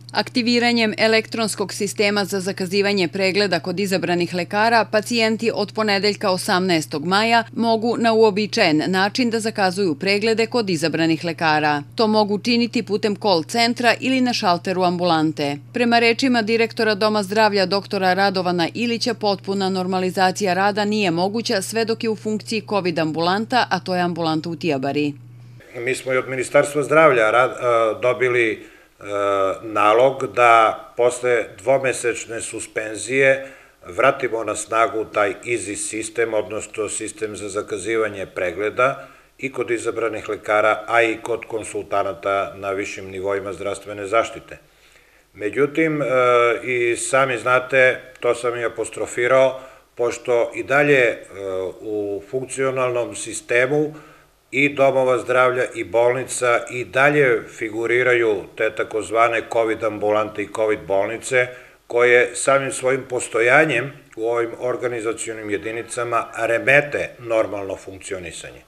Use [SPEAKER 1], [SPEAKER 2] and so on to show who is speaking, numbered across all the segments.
[SPEAKER 1] Aktiviranjem elektronskog sistema za zakazivanje pregleda kod izabranih lekara, pacijenti od ponedeljka 18. maja mogu na uobičajen način da zakazuju preglede kod izabranih lekara. To mogu činiti putem call centra ili na šalteru ambulante. Prema rečima direktora Doma zdravlja doktora Radovana Ilića, potpuna normalizacija rada nije moguća sve dok je u funkciji COVID ambulanta, a to je ambulanta u Tijabari.
[SPEAKER 2] Mi smo i od Ministarstva zdravlja dobili nalog da posle dvomesečne suspenzije vratimo na snagu taj EASY sistem, odnosno sistem za zakazivanje pregleda i kod izabranih lekara, a i kod konsultanata na višim nivoima zdravstvene zaštite. Međutim, i sami znate, to sam i apostrofirao, pošto i dalje u funkcionalnom sistemu i domova zdravlja i bolnica i dalje figuriraju te takozvane COVID ambulante i COVID bolnice koje samim svojim postojanjem u ovim organizacionim jedinicama remete normalno funkcionisanje.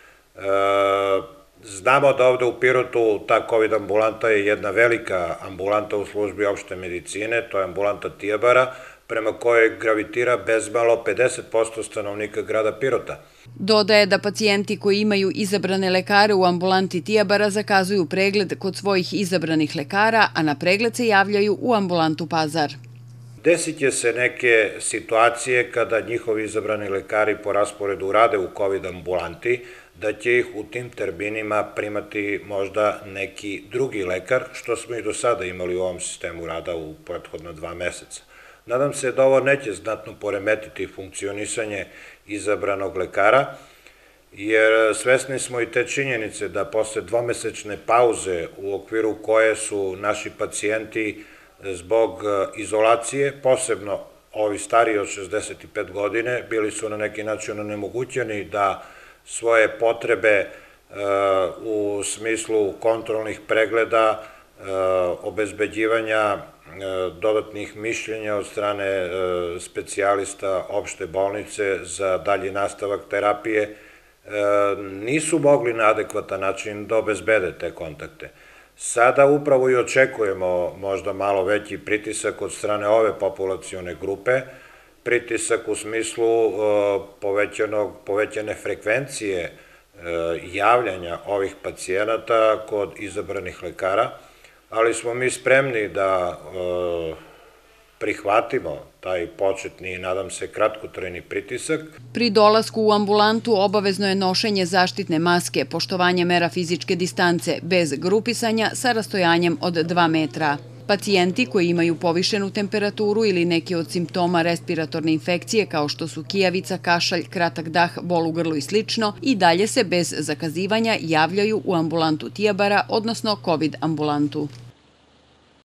[SPEAKER 2] Znamo da ovde u Pirotu ta COVID ambulanta je jedna velika ambulanta u službi opšte medicine, to je ambulanta Tijabara, prema kojoj gravitira bezmalo 50% stanovnika grada Pirota.
[SPEAKER 1] Dodaje da pacijenti koji imaju izabrane lekare u ambulanti Tijabara zakazuju pregled kod svojih izabranih lekara, a na pregled se javljaju u ambulantu Pazar.
[SPEAKER 2] Desit će se neke situacije kada njihovi izabrani lekari po rasporedu rade u COVID ambulanti, da će ih u tim terminima primati možda neki drugi lekar, što smo i do sada imali u ovom sistemu rada u prethodna 2 meseca. Nadam se da ovo neće znatno poremetiti funkcionisanje izabranog lekara, jer svesni smo i te činjenice da posle dvomesečne pauze u okviru koje su naši pacijenti zbog izolacije, posebno ovi stariji od 65 godine, bili su na neki način onemogućeni da svoje potrebe u smislu kontrolnih pregleda, obezbeđivanja dodatnih mišljenja od strane specijalista opšte bolnice za dalji nastavak terapije, nisu mogli na adekvatan način da obezbede te kontakte. Sada upravo i očekujemo možda malo veći pritisak od strane ove populacione grupe, pritisak u smislu povećane frekvencije javljanja ovih pacijenata kod izabranih lekara, ali smo mi spremni da prihvatimo taj početni i, nadam se, kratkotrajni pritisak.
[SPEAKER 1] Pri dolasku u ambulantu obavezno je nošenje zaštitne maske, poštovanje mera fizičke distance, bez grupisanja, sa rastojanjem od 2 metra. Pacijenti koji imaju povišenu temperaturu ili neki od simptoma respiratorne infekcije, kao što su kijavica, kašalj, kratak dah, bol u grlu i slično, i dalje se bez zakazivanja javljaju u ambulantu Tijabara, odnosno COVID ambulantu.